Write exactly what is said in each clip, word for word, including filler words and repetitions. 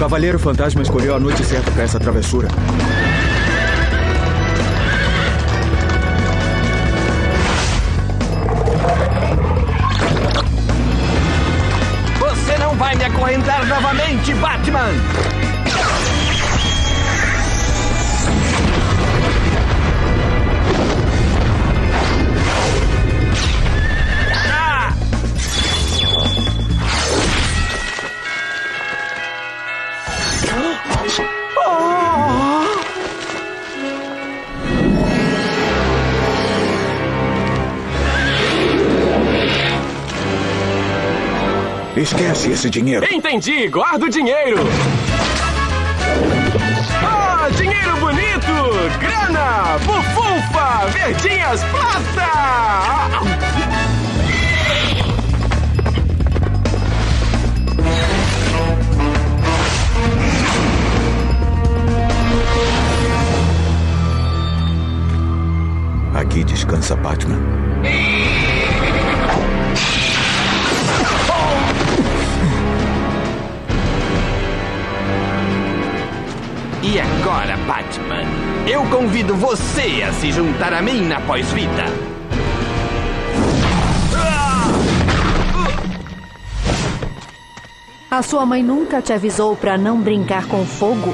Cavaleiro Fantasma escolheu a noite certa para essa travessura. Você não vai me acorrentar novamente, Batman! Esquece esse dinheiro. Entendi, guarda o dinheiro. Ah, dinheiro bonito, grana, bufunfa, verdinhas, plata. Aqui descansa, Batman. E agora, Batman, eu convido você a se juntar a mim na pós-vida. A sua mãe nunca te avisou pra não brincar com fogo?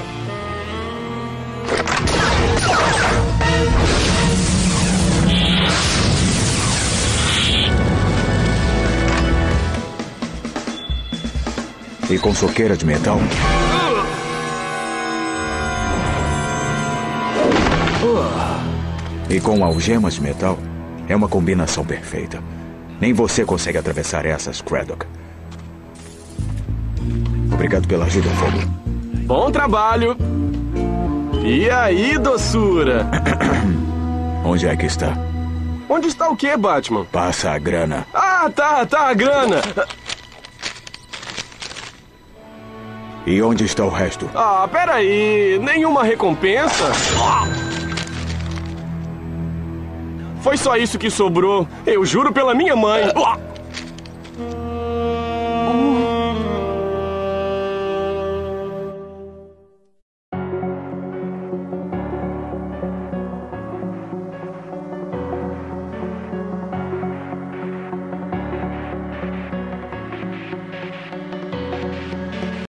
E com soqueira de metal? E com algemas de metal? É uma combinação perfeita. Nem você consegue atravessar essas, Craddock. Obrigado pela ajuda, Fogo. Bom trabalho. E aí, doçura? Onde é que está? Onde está o quê, Batman? Passa a grana. Ah, tá, tá, a grana. E onde está o resto? Ah, peraí. Nenhuma recompensa? Foi só isso que sobrou. Eu juro pela minha mãe.